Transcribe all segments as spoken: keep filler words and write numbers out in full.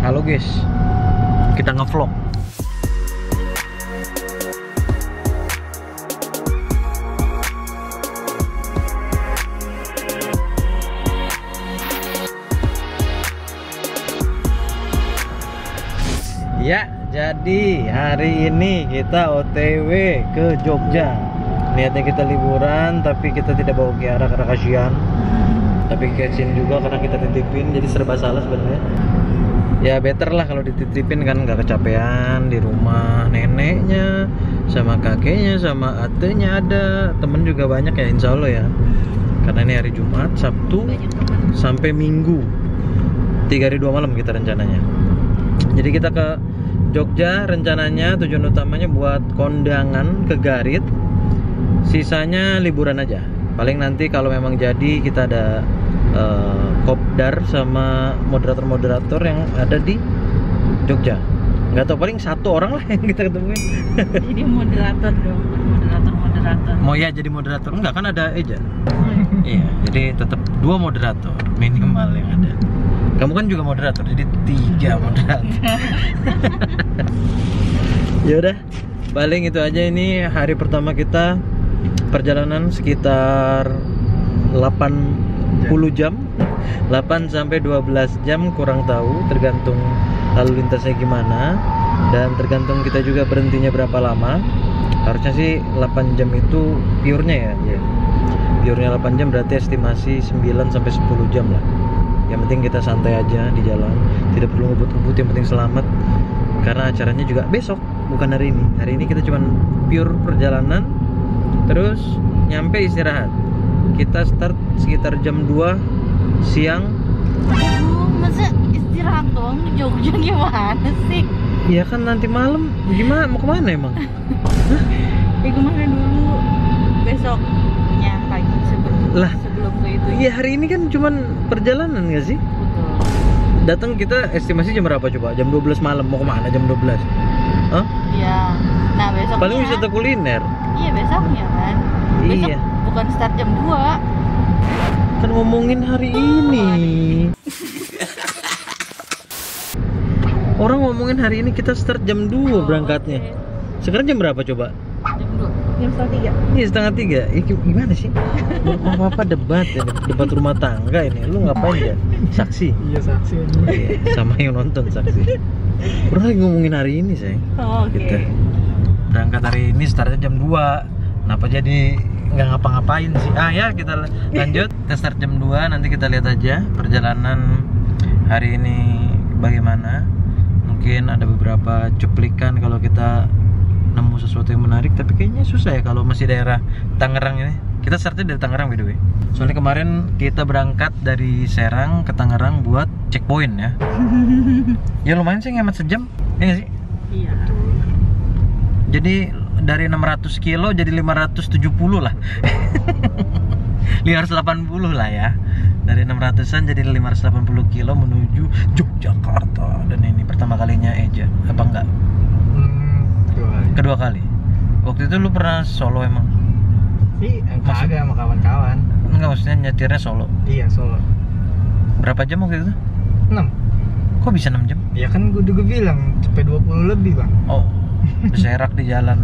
Halo guys, kita ngevlog. Ya, jadi hari ini kita O T W ke Jogja. Niatnya kita liburan, tapi kita tidak bawa Kiara karena kasihan. Tapi kasihan juga karena kita titipin, jadi serba salah sebenarnya. Ya better lah kalau dititipin kan, nggak kecapean di rumah neneknya, sama kakeknya, sama adenya ada, temen juga banyak ya insya Allah ya. Karena ini hari Jumat, Sabtu sampai Minggu, tiga hari dua malam kita rencananya. Jadi kita ke Jogja rencananya, tujuan utamanya buat kondangan ke Garit. Sisanya liburan aja. Paling nanti kalau memang jadi kita ada uh, kopdar sama moderator-moderator yang ada di Jogja. Nggak tahu, paling satu orang lah yang kita ketemuin. Jadi moderator dong, moderator-moderator. Mau ya jadi moderator? Enggak, kan ada Eja. Iya, jadi tetap dua moderator minimal yang ada. Kamu kan juga moderator, jadi tiga moderator. Ya udah, paling itu aja. Ini hari pertama kita perjalanan sekitar delapan puluh jam, delapan sampai dua belas jam, kurang tahu, tergantung lalu lintasnya gimana dan tergantung kita juga berhentinya berapa lama. Harusnya sih delapan jam itu pure-nya ya, ya. Pure-nya delapan jam berarti estimasi sembilan sampai sepuluh jam lah. Yang penting kita santai aja di jalan, tidak perlu ngebut-ngebut, yang penting selamat. Karena acaranya juga besok, bukan hari ini. Hari ini kita cuman pure perjalanan, terus nyampe istirahat. Kita start sekitar jam dua siang. Aduh, masa istirahat dong di Jogja gimana sih? Iya kan nanti malam gimana, mau kemana emang? Ya kemana dulu? Besoknya pagi sebelum, Lah, sebelum ke itu. iya hari ini kan cuman perjalanan gak sih? Betul. Datang kita estimasi jam berapa coba? Jam dua belas malam, mau kemana jam dua belas? Hah? Iya. Nah besoknya. Paling wisata kuliner. Iya besoknya kan. Besok Iya. bukan start jam dua. Kan ngomongin hari ini. Orang ngomongin hari ini kita start jam dua berangkatnya. Sekarang jam berapa coba? Jam dua. Jam setengah tiga. Iya setengah tiga. Ya, gimana sih? Apa apa debat ya, debat rumah tangga ini. Lu ngapain ya? Saksi. Iya saksi. Iya, sama yang nonton saksi. Orang lagi ngomongin hari ini sayang. Oh, oke. Gitu. Berangkat hari ini startnya jam dua. Kenapa jadi nggak ngapa-ngapain sih? Ah ya kita lanjut. Kita start jam dua. Nanti kita lihat aja perjalanan hari ini bagaimana. Mungkin ada beberapa cuplikan kalau kita nemu sesuatu yang menarik. Tapi kayaknya susah ya kalau masih daerah Tangerang ini. Kita startnya dari Tangerang by the way. Soalnya kemarin kita berangkat dari Serang ke Tangerang buat checkpoint ya. Ya lumayan sih, ngemat sejam. Iya nggak sih? Iya. Jadi dari enam ratus kilo jadi lima ratus tujuh puluh lah. lima ratus delapan puluh lah ya. Dari enam ratusan jadi lima ratus delapan puluh kilo menuju Yogyakarta. Dan ini pertama kalinya Eja. Apa enggak? Hmm, kedua kali. Kedua kali. Waktu itu lu pernah solo emang? Sih, Maksud- kagak sama kawan-kawan. Enggak, maksudnya nyetirnya solo. Iya, solo. Berapa jam waktu itu? enam. Kok bisa enam jam? Ya kan gue juga bilang sampai dua puluh lebih, Bang. Oh, berserak di jalan.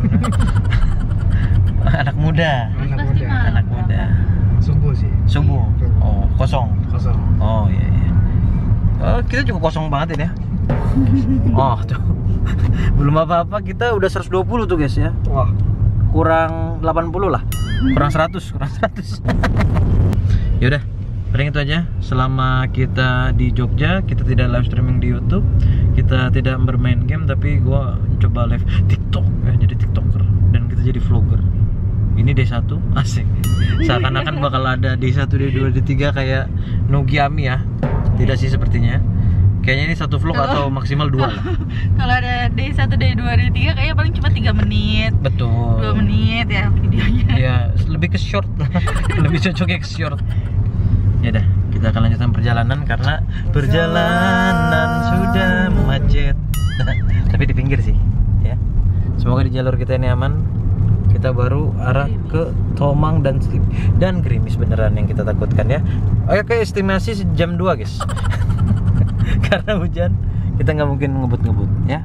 Anak muda. Anak Pasti muda. malam. Anak muda. Subuh sih. Subuh. Oh, kosong. Kosong. Oh iya iya. Oh, kita juga kosong banget ini ya. Oh tuh. Belum apa-apa kita udah seratus dua puluh tuh guys ya. Wah. Kurang delapan puluh lah. Kurang seratus, kurang seratus. Yaudah, paling itu aja. Selama kita di Jogja, kita tidak live streaming di YouTube, kita tidak bermain game, tapi gua coba live TikTok ya, jadi TikToker dan kita jadi vlogger. Ini D satu, asik. Seakan-akan bakal ada D satu, D dua, D tiga kayak Nogiami ya. Tidak sih sepertinya. Kayaknya ini satu vlog atau maksimal dua lah. Kalau ada D satu, D dua, D tiga kayaknya paling cuma tiga menit. Betul. dua menit ya videonya. Ya, lebih ke short lah. Lebih cocoknya ke short. Ya udah, kita akan lanjutkan perjalanan karena perjalanan sudah macet. Tapi di pinggir sih, ya. Semoga di jalur kita ini aman. Kita baru arah ke Tomang dan dan gerimis beneran yang kita takutkan ya. Oke, estimasi jam dua guys. Karena hujan, kita nggak mungkin ngebut-ngebut ya.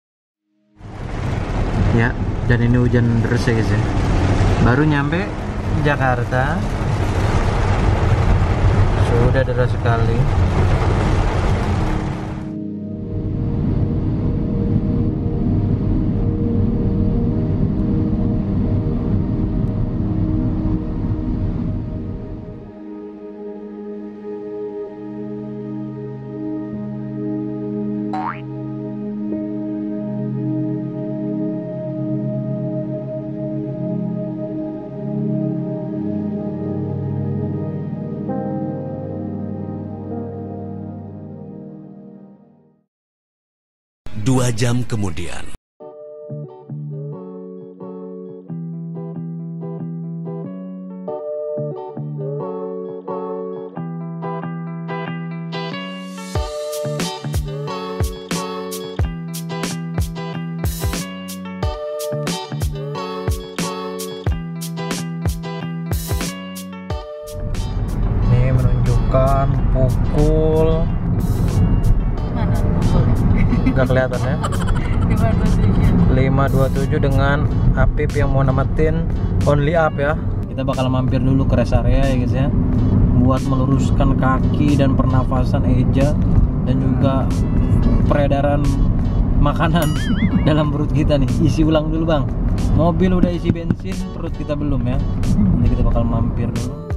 Ya, dan ini hujan deras ya guys ya. Baru nyampe Jakarta, sudah deras sekali. Dua jam kemudian. Ini menunjukkan pukul Mana pukul? nggak kelihatan ya. lima dua tujuh dengan Apip yang mau namatin only up ya. Kita bakal mampir dulu ke rest area ya guys ya, buat meluruskan kaki dan pernafasan Eja dan juga peredaran makanan dalam perut kita nih. Isi ulang dulu bang, mobil udah isi bensin, perut kita belum ya. Jadi kita bakal mampir dulu.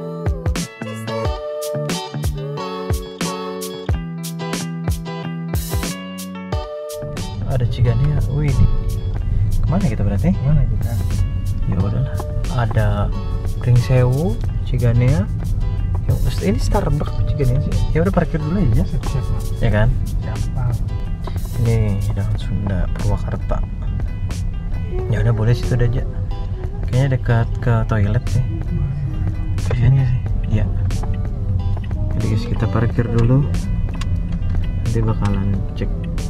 Ada Cigania, wih, kemana kita berarti? Mana kita? Ya udahlah, ada Ring Sewu, Cigania. Ya, ini Starbucks Cigania sih. Ya udah parkir dulu aja, Siapa? ya kan? Siapa? Ini Dangan Sunda, Purwakarta. Ya udah boleh situ aja. Kayaknya dekat ke toilet sih. Kayaknya sih, iya. Jadi guys kita parkir dulu. Nanti bakalan cek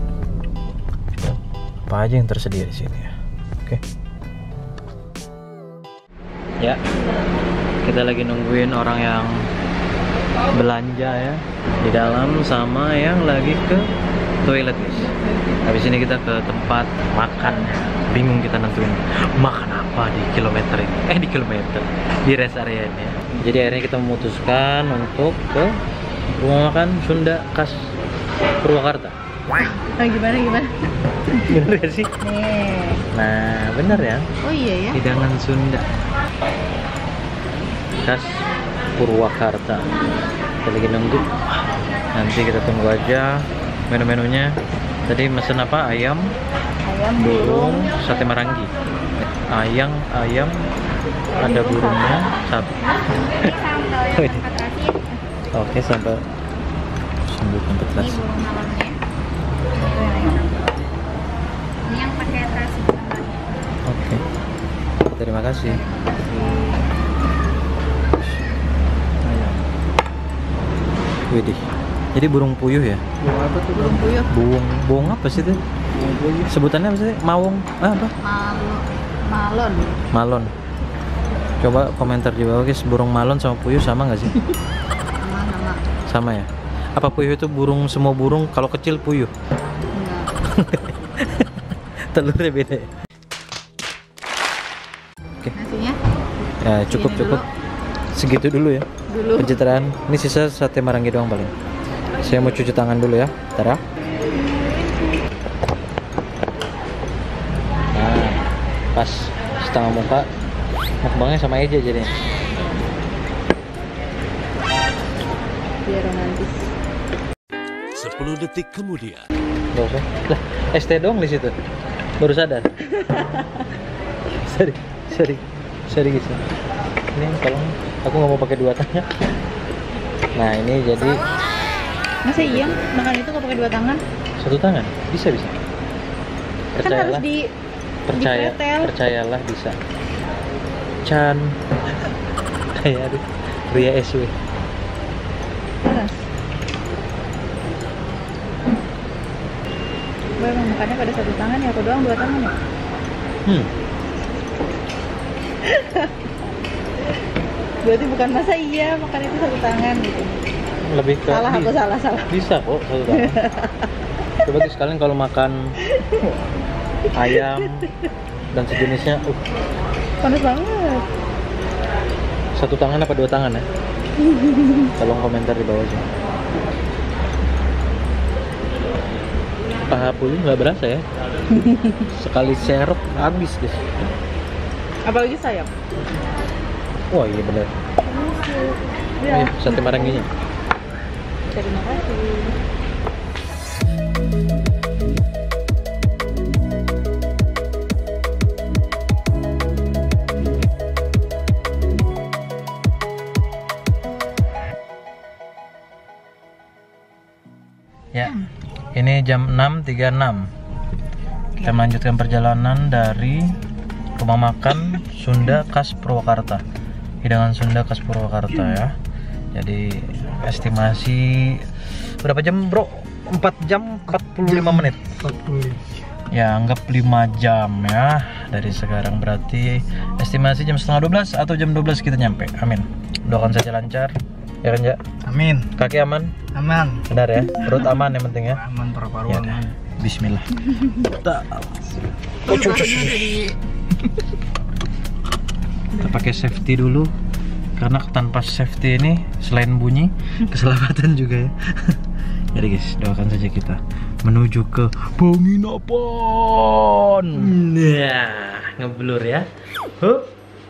apa aja yang tersedia di sini ya. Oke. Ya. Kita lagi nungguin orang yang belanja ya di dalam sama yang lagi ke toilet guys. Habis ini kita ke tempat makan. Bingung kita nentuin makan apa di kilometer ini. Eh di kilometer di rest area ini ya. Jadi akhirnya kita memutuskan untuk ke rumah makan Sunda khas Purwakarta. Oh, gimana gimana? Bener gak sih? Nih. Nah bener ya. Oh iya ya. Hidangan Sunda khas Purwakarta. Kita lagi nunggu. Nanti kita tunggu aja menu-menunya. Tadi mesen apa? Ayam, Ayam burung, sate marangi. Ayam, ayam, ada burungnya satu. Oke, sampai sambal empat belas. Ini burung malamnya. Ini yang pakai terasi. Oke, terima kasih. Widih, jadi burung puyuh ya? Burung apa tuh? Burung puyuh. Buung, buung apa sih itu? Burung puyuh. Sebutannya apa sih? Mawung? Ah, apa? Malu, malon. Malon. Coba komentar di bawah guys, burung malon sama puyuh sama nggak sih? Sama-sama. Sama ya? Apa puyuh itu burung, semua burung kalau kecil puyuh? Enggak. Telurnya beda ya? Oke. Nasinya? Ya cukup Segini cukup. Segitu dulu ya. Dulu. Pencitraan. Ini sisa sate marangi doang paling. Saya mau cuci tangan dulu ya. Bentar ya. Nah, pas setengah muka. Mukbangnya sama aja jadinya. Biar romantis. Sepuluh detik kemudian. Gak usah. Lah, S T doang di situ. Baru sadar. sorry, sorry, sorry guys. Ini tolong, aku nggak mau pakai dua tangan. Nah ini jadi Masa iya makan itu nggak pakai dua tangan? satu tangan, bisa bisa. Kan harus Percayalah, di percaya, dipretel. percayalah bisa. Chan, kayak aduh, Ria S W. Terus. Gue emang makannya pada satu tangan ya, aku doang dua tangan ya? Hmm, Berarti bukan masa iya makan itu satu tangan gitu. lebih ke Salah aku, bi- salah, salah. Bisa kok satu tangan. Coba tuh sekalian kalau makan ayam dan sejenisnya, uh, Panas banget. satu tangan apa dua tangan ya? Tolong komentar di bawah aja. Paha puyuh nggak berasa ya? Sekali serok habis guys. Apalagi sayap. Wah iya bener. Ya. Iya, sate maranginya. Terima kasih. Ya, ini jam enam tiga puluh enam. Kita melanjutkan perjalanan dari rumah makan Sunda Khas Purwakarta. Hidangan Sunda Khas Purwakarta ya. Jadi estimasi berapa jam, Bro? empat jam empat puluh lima menit. empat puluh. Ya, anggap lima jam ya. Dari sekarang berarti estimasi jam setengah dua belas atau jam dua belas kita nyampe. Amin. Doakan saja lancar. Ya kan, Ja? Amin. Kaki aman? Aman. Benar ya? Perut aman yang penting ya? Aman paru-paru Ya aman. udah. Bismillah. Kita pakai safety dulu karena tanpa safety ini selain bunyi keselamatan juga ya. Jadi guys, doakan saja kita menuju ke penginapan. Nah, ngeblur ya. Hup.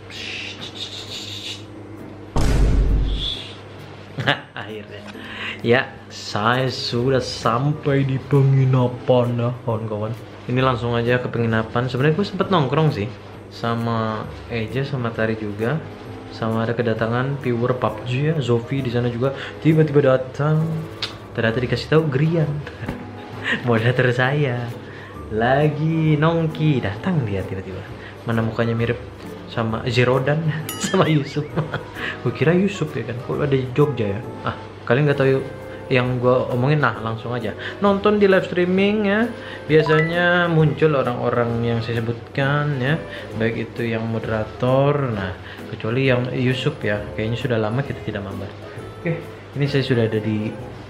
Akhirnya ya, saya sudah sampai di penginapan ya kawan-kawan. Ini langsung aja ke penginapan. Sebenarnya gue sempet nongkrong sih sama Eja sama Tari juga, sama ada kedatangan viewer P U B G ya, Zofi di sana juga tiba-tiba datang. Ternyata dikasih tahu Grian moderator saya lagi nongki, datang dia tiba-tiba. Mana mukanya mirip sama Zerodan sama Yusuf. Gue kira Yusuf ya kan, kok ada di Jogja ya. Ah, kalian nggak tahu yang gue omongin? Nah, langsung aja nonton di live streaming ya. Biasanya muncul orang-orang yang saya sebutkan ya, baik itu yang moderator, nah kecuali yang Yusuf ya, kayaknya sudah lama kita tidak mabar. Oke, ini saya sudah ada di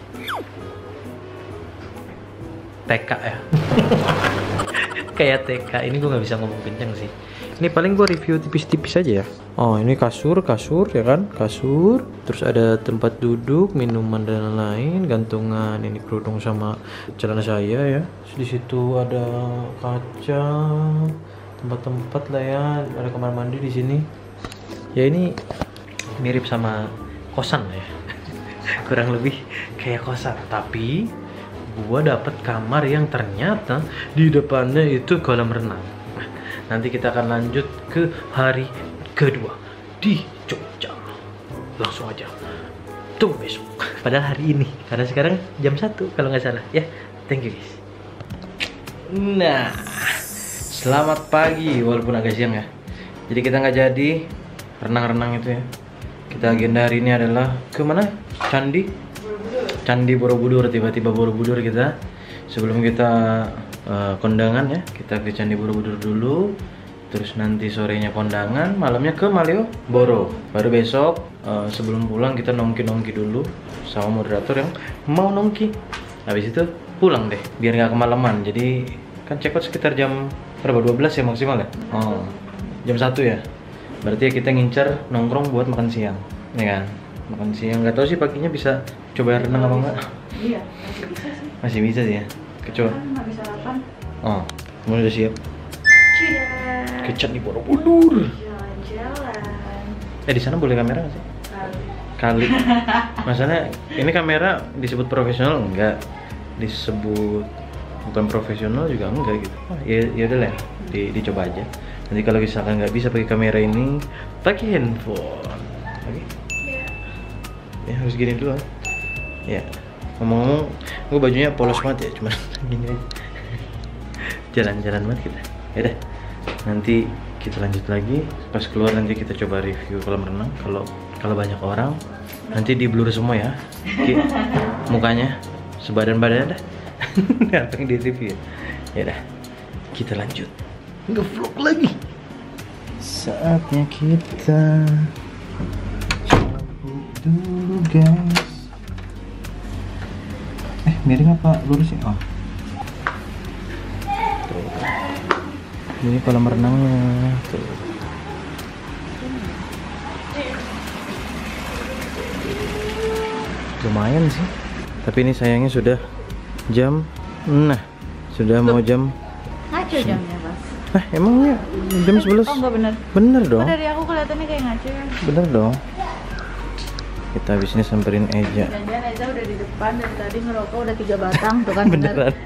T K ya. Kayak T K, ini gue nggak bisa ngomong kenceng sih. Ini paling gue review tipis-tipis aja ya. Oh, ini kasur, kasur ya kan, kasur. Terus ada tempat duduk, minuman dan lain-lain, gantungan ini kerudung sama celana saya ya. Terus di situ ada kaca, tempat-tempat lah ya, ada kamar mandi di sini. Ya ini mirip sama kosan lah ya. Kurang lebih kayak kosan, tapi gua dapet kamar yang ternyata di depannya itu kolam renang. Nanti kita akan lanjut ke hari kedua di Jogja. Langsung aja tunggu besok. Padahal hari ini, karena sekarang jam satu kalau nggak salah ya. Thank you guys. Nah, selamat pagi walaupun agak siang ya. Jadi kita nggak jadi renang-renang itu ya. Kita agenda hari ini adalah ke mana? Candi Candi Borobudur. Tiba-tiba Borobudur kita. Sebelum kita uh, kondangan ya, kita ke Candi Borobudur dulu. Terus nanti sorenya kondangan, malamnya ke Malioboro. Baru besok uh, sebelum pulang kita nongki-nongki dulu sama moderator yang mau nongki. Habis itu pulang deh, biar nggak kemalaman. Jadi kan check out sekitar jam berapa? dua belas ya maksimal ya? Oh, jam satu ya. Berarti ya kita ngincer nongkrong buat makan siang, ya kan? Makan siang. Nggak tahu sih paginya bisa coba renang apa enggak? Iya, masih bisa sih. Masih bisa sih ya. Kecoa. Kan nggak bisa sarapan. Oh, kamu udah siap? Ciao. Ke Candi Borobudur. Jalan-jalan. Eh di sana boleh kamera nggak sih? Kali. Masalahnya ini kamera disebut profesional enggak? Disebut bukan profesional juga enggak gitu. Oh, ya ya udah lah, di, dicoba aja. Nanti kalau misalkan nggak bisa pakai kamera ini, pakai handphone. Oke? Okay? Ya harus gini dulu. Ya. Ngomong-ngomong, gue bajunya polos banget ya, cuma gini aja. Jalan-jalan banget kita. Ya udah. Nanti kita lanjut lagi. Pas keluar nanti kita coba review kolam renang. Kalau kalau banyak orang, nanti di blur semua ya. Oke. Mukanya sebadan-badan dah. Apa yang di review ya? Ya udah. Kita lanjut. Nge-vlog lagi. Saatnya kita dulu guys. Eh, miring apa lurus ya? Oh, Ini kolam renangnya tuh. Lumayan sih. Tapi ini sayangnya sudah jam, nah sudah mau jam. Ngaco jamnya pas. Nah emangnya jam sebelas? Oh enggak bener. Bener Oh, dong. dari aku kelihatannya kayak ngaco ya. Bener dong. Kita habis ini samperin Eja. Jangan-jangan Eza udah di depan dari tadi ngerokok udah tiga batang tuh kan bener. Beneran.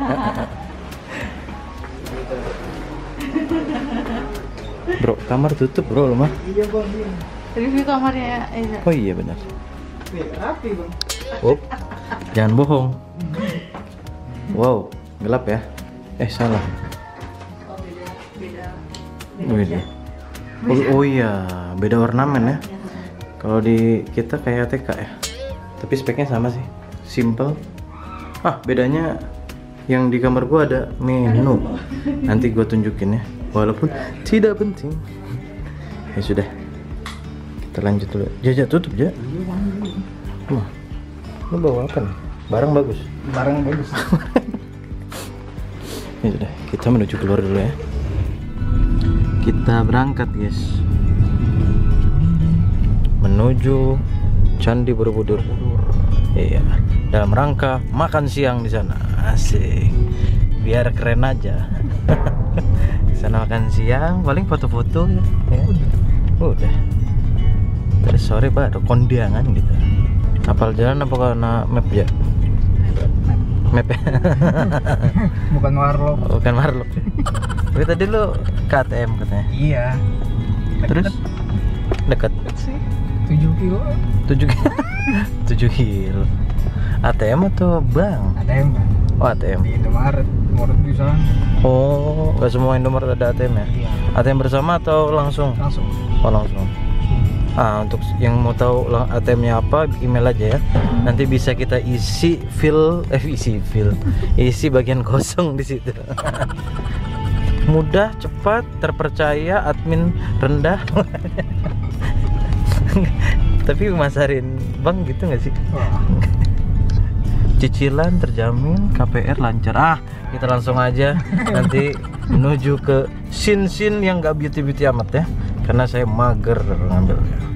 Bro, kamar tutup bro lu mah. Iya bang. Review kamarnya Eza. Oh iya benar. Rapi bang. Up. Jangan bohong. Wow, gelap ya. Eh salah. Oh beda beda. Beda. Oh, oh iya, beda ornamen ya. Kalau di kita kayak T K ya. Tapi speknya sama sih. Simple. Ah, bedanya yang di kamar gua ada menu. Nanti gua tunjukin ya. Walaupun tidak penting. Ya sudah. Kita lanjut dulu. Jajak tutup, Ja. Wah. Lu bawa apa nih? Barang bagus. Barang bagus. Ya sudah, kita menuju keluar dulu ya. Kita berangkat, guys. Menuju Candi Borobudur. Iya, dalam rangka makan siang di sana. Asik. Biar keren aja. Sana makan siang, paling foto-foto ya. Ya. Udah. Terus sore baru kondangan gitu. Apal jalan apa karena map ya? Map ya? Bukan warlock. Bukan warlock ya? Tapi tadi lu ke A T M katanya. Iya. Terus dekat sih. tujuh kilo. tujuh tujuh kilo. A T M atau bank? A T M bang. Oh A T M. Di Indomaret. Indomaret di sana. Oh, nggak semua Indomaret ada A T M ya? Iya. A T M bersama atau langsung? Langsung. Oh langsung. Ah, untuk yang mau tahu lang- A T M-nya apa, email aja ya. Nanti bisa kita isi fill, eh isi fill, isi bagian kosong di situ. Mudah, cepat, terpercaya, admin rendah. Tapi masarin bang gitu nggak sih? Wah. Cicilan terjamin, K P R lancar. Ah, kita langsung aja nanti menuju ke scene-scene yang nggak beauty-beauty amat ya. Karena saya mager ngambilnya.